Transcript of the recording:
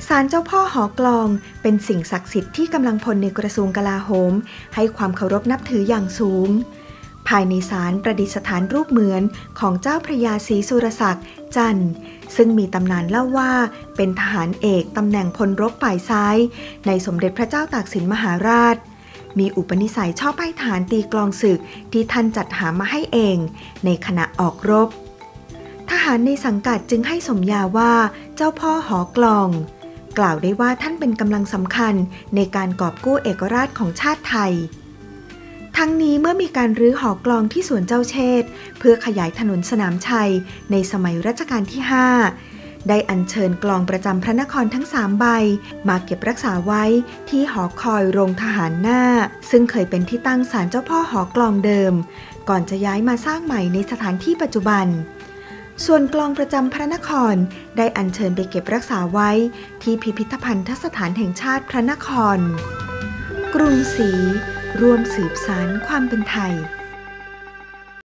ศาลเจ้าพ่อหอกลองเป็นสิ่งศักดิ์สิทธิ์ที่กำลังพลในกระทรวงกลาโหมให้ความเคารพนับถืออย่างสูงภายในศาลประดิษฐานรูปเหมือนของเจ้าพระยาศรีสุรศักดิ์จันทร์ซึ่งมีตำนานเล่าว่าเป็นทหารเอกตำแหน่งพลรบฝ่ายซ้ายในสมเด็จพระเจ้าตากสินมหาราชมีอุปนิสัยชอบให้ทหารตีกลองศึกที่ท่านจัดหามาให้เองในขณะออกรบทหารในสังกัดจึงให้สมญาว่าเจ้าพ่อหอกลองกล่าวได้ว่าท่านเป็นกำลังสำคัญในการกอบกู้เอกราชของชาติไทยทั้งนี้เมื่อมีการรื้อหอกลองที่สวนเจ้าเชษฐ์เพื่อขยายถนนสนามชัยในสมัยรัชกาลที่ 5ได้อัญเชิญกลองประจำพระนครทั้ง3ใบมาเก็บรักษาไว้ที่หอคอยโรงทหารหน้าซึ่งเคยเป็นที่ตั้งศาลเจ้าพ่อหอกลองเดิมก่อนจะย้ายมาสร้างใหม่ในสถานที่ปัจจุบันส่วนกลองประจำพระนครได้อัญเชิญไปเก็บรักษาไว้ที่พิพิธภัณฑสถานแห่งชาติพระนครกรุงศรีร่วมสืบสานความเป็นไทย